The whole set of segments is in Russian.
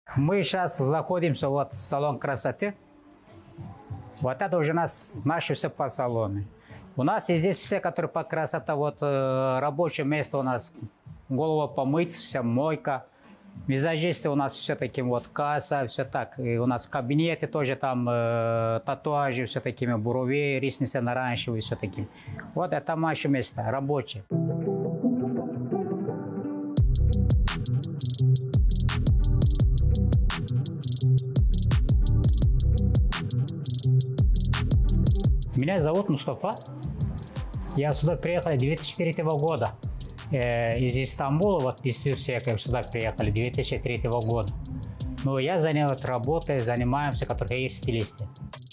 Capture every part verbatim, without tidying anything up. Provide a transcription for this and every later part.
Мы сейчас находимся вот в салон красоты. Вот это уже нас, наши все по салону. У нас и здесь все, которые по красоте, вот э, рабочее место у нас, голову помыть, вся мойка. Визажисты у нас все таким вот касса, все так. И у нас кабинеты тоже там э, татуажи, все такими брови, ресницы оранжевые, все таким. Вот это наше место, рабочее. Меня зовут Мустафа. Я сюда приехал две тысячи третьего года. Э, из Стамбула, вот из Турции, сюда приехали две тысячи третьего года. Но я занимаюсь работой, занимаемся, как хейр-стилисты.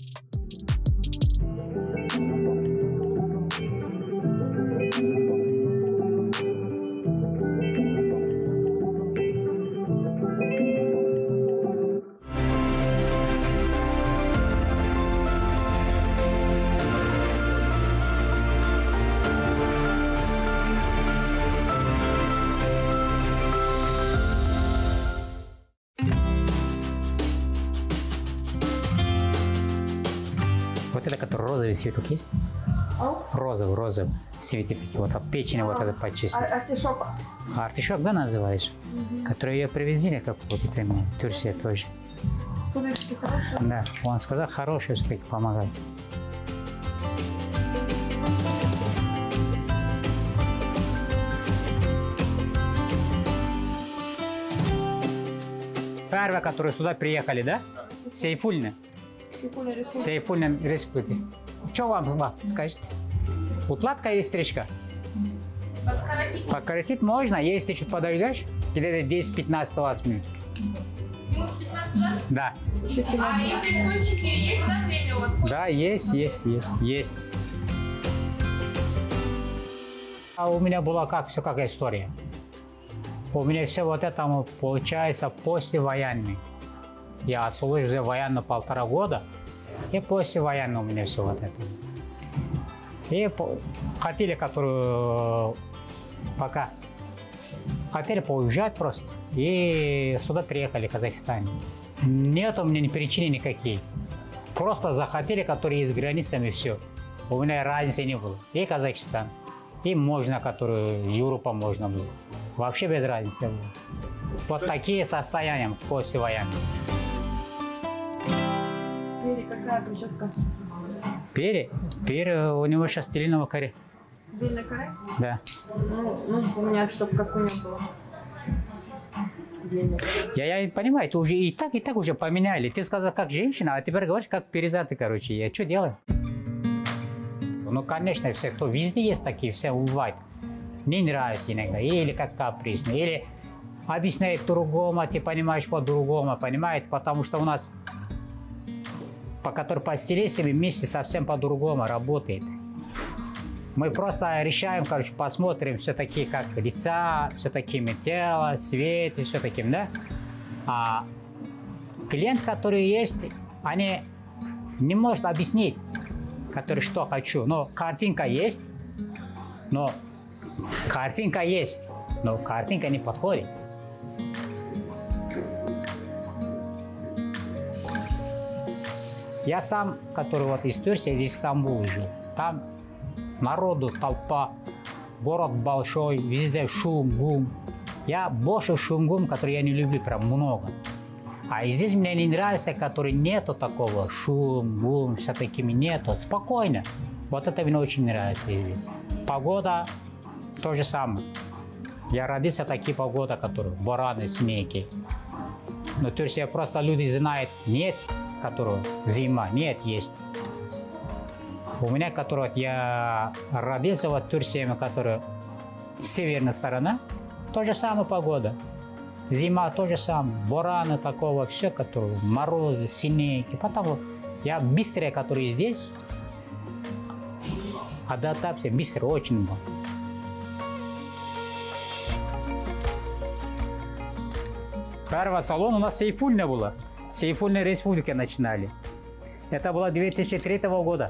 Вот это, который розовый цветок есть? Oh. Розовый, розовый. Цветы такие, вот от печени, oh. вот это почистить. Артишок. Артишок, да, называешь? Mm-hmm. Который ее привезли, как вот это именно, в Турции тоже. Кулечки хорошие? Да, он сказал, хорошие все-таки помогает. Первые, которые сюда приехали, да? Сейфульны. Сейфульны республики. Что вам, вам скажете? Укладка или стрижка? Подкоротить. Подкоротить можно, если чуть подождешь, где-то десять, пятнадцать, двадцать минут. Минут пятнадцать-двадцать? Да. А если кончики есть, да, время у вас? Да, есть, есть, есть, есть. А у меня была как, все как история. У меня все вот это получается послевоенный. Я служил военно полтора года, и после военного у меня все вот это. И хотели, которые пока хотели поуезжать просто, и сюда приехали в Казахстан. Нет у меня ни причины никакие. Просто захотели, которые из границами, все. У меня разницы не было. И Казахстан, и можно, которую Европа можно было. Вообще без разницы было. Вот такие состояния после военного. Пере, какая прическа? Пере? Пере у него сейчас длинного каре. Длинный каре? Да. Ну, ну, у меня, чтобы как у него было. Длинный. Я, я понимаю, ты уже и так, и так уже поменяли. Ты сказал, как женщина, а теперь говоришь, как перезаты, короче. Я что делаю? Ну, конечно, все, кто везде есть такие, все бывает. Не нравится иногда, или как капризно, или объясняет по-другому, ты понимаешь по-другому, понимаете, потому что у нас по которой по стилистике вместе совсем по-другому работает. Мы просто решаем, короче, посмотрим все такие, как лица, все такими тело, свет и все таким, да? А клиент, который есть, они не может объяснить, который что хочу. Но картинка есть, но картинка есть, но картинка не подходит. Я сам, который вот из Турции, здесь в Стамбуле жил. Там народу толпа, город большой, везде шум, гум. Я больше шум, гум, который я не люблю, прям много. А здесь мне не нравится, который нету такого шум, гум, все такими нету. Спокойно. Вот это мне очень нравится здесь. Погода то же самое. Я родился в такие погоды, которые бураны, снеги. Но Турция просто люди знают, нет, которого зима, нет, есть. У меня, который я родился в Турции, которая северная сторона, то же самая погода. Зима то же самое, бураны такого, все, которые морозы, снеги. Потому я быстрее, который здесь, адаптация быстро очень много. Первый салон у нас Сейфульна была. Сейфульная республика начинали. Это было две тысячи третьего года.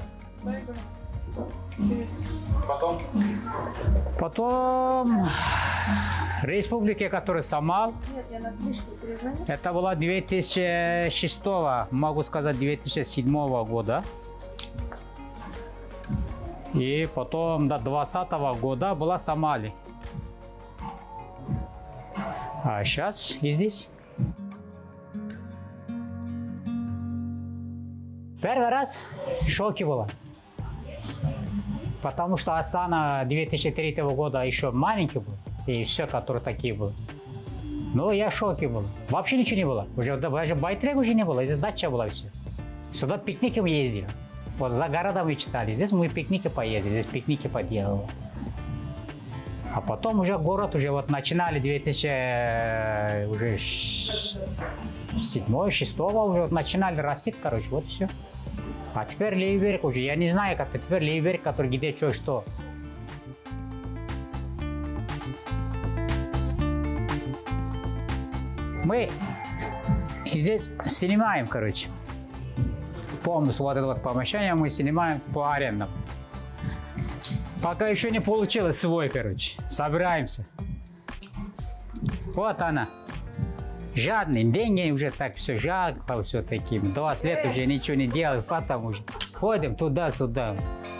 Потом? Потом Республики, который Самал, Нет, я на стрижке перезвоню. это было две тысячи шестого, могу сказать, две тысячи седьмого года. И потом до двадцатого года была Сомали. А сейчас и здесь. Первый раз в шоке было. Потому что Астана две тысячи третьего года еще маленький был. И все, которые такие были. Но я в шоке был. Вообще ничего не было. Уже даже байтрек уже не было. Здесь дача была все. Сюда пикники мы ездили. Вот за городом мы читали. Здесь мы пикники поездили. Здесь пикники поделали. А потом уже город уже вот начинали две тысячи уже седьмого, шестого уже вот начинали расти, короче, вот все. А теперь левый берег уже, я не знаю, как это теперь левый берег, который где что что. Мы здесь снимаем, короче, полностью вот это вот помещение мы снимаем по арендам. Пока еще не получилось свой, короче. Собираемся. Вот она. Жадный. Деньги уже так все жалко, все таким. двадцать лет уже ничего не делают, потом уже ходим туда-сюда.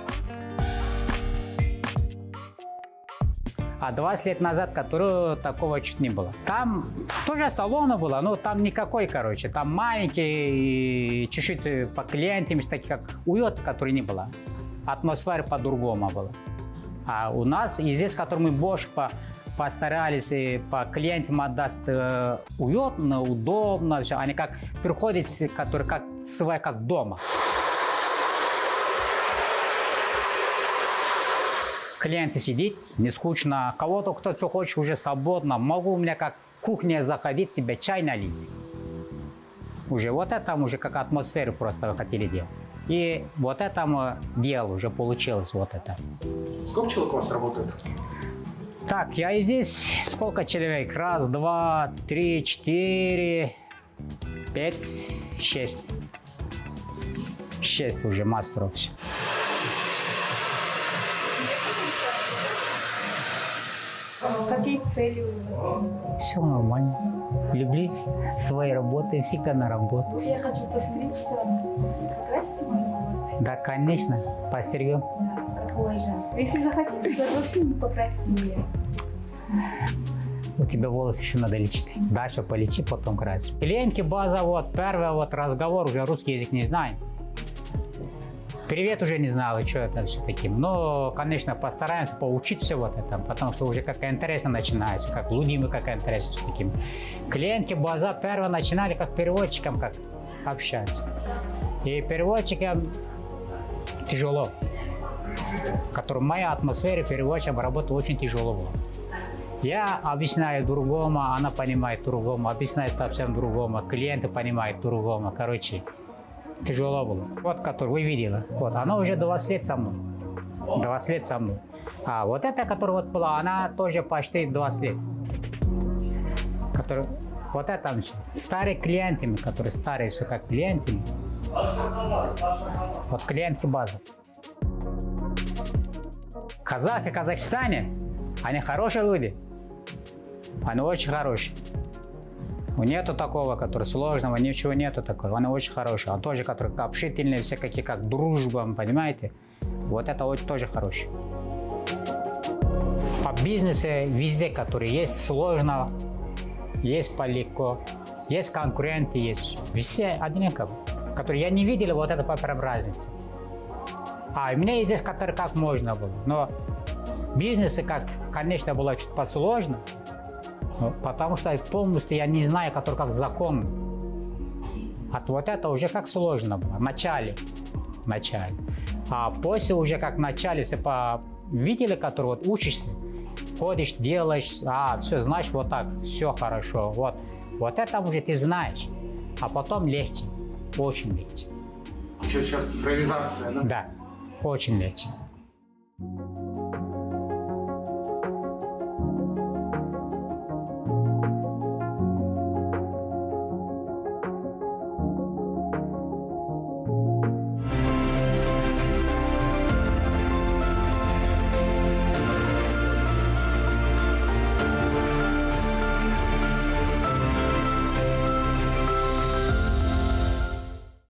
А двадцать лет назад, которого такого чуть не было. Там тоже салона было, но там никакой, короче. Там маленький, чуть-чуть по клиентам, такие как уют, который не было. Атмосфера по-другому была. А у нас и здесь, который мы больше по, постарались и по клиентам отдаст э, уютно, удобно, все. Они как приходят, которые как свои, как дома. Клиенты сидит, не скучно. Кого-то, кто что хочет, уже свободно. Могу у меня как кухня заходить, себе чай налить. Уже вот это уже как атмосферу просто хотели делать. И вот этому делу уже получилось вот это. Сколько человек у вас работает? Так, я и здесь сколько человек? Раз, два, три, четыре, пять, шесть. Шесть уже мастеров. Все. Какие цели у вас? Все нормально. Люблю своей работы, всегда на работу. Я хочу постричься. Покрасите мои волосы? Да, конечно, постригем. Да, какой же. Если захотите, то вообще не покрасите меня. У тебя волосы еще надо лечить. Дальше полечи, потом красить. Клиентки база, вот, первый вот разговор, уже русский язык не знаем. Привет уже не знал, что это все таким. Но, конечно, постараемся поучить все вот это, потому что уже как интересно начинается, как люди мы как интересно с таким. Клиентки база первые начинали как переводчиком как общаться. И переводчикам тяжело. Который в моей атмосфере переводчиком работать очень тяжело было. Я объясняю другому, она понимает другому, объясняет совсем другому, клиенты понимают другому, короче. Тяжело было. Вот, который вы видели, вот, она уже двадцать лет со мной. двадцать лет со мной. А вот эта, которая вот была, она тоже почти двадцать лет. Который, вот это вообще. Старые клиенты, которые старые все как клиенты. Вот клиентки базы. Казахи в Казахстане, они хорошие люди. Они очень хорошие. Нету такого, который сложного, ничего нету такого. Они очень хорошие. А тоже, которые общительные, все какие, как дружба, понимаете? Вот это очень тоже хороший. По бизнесу везде, которые есть сложно, есть полегко, есть конкуренты, есть все одинаковые. Которые я не видел, вот это прям разница. А у меня здесь, который как можно было. Но бизнесы, как, конечно, было чуть посложно. Ну, потому что полностью я не знаю, который как закон. От вот это уже как сложно было. В начале. В начале. А после уже как в начале все по... видели, который вот учишься, ходишь, делаешь, а, все, знаешь, вот так, все хорошо. Вот, вот это уже ты знаешь. А потом легче. Очень легче. Еще сейчас цифровизация, да? Да, очень легче.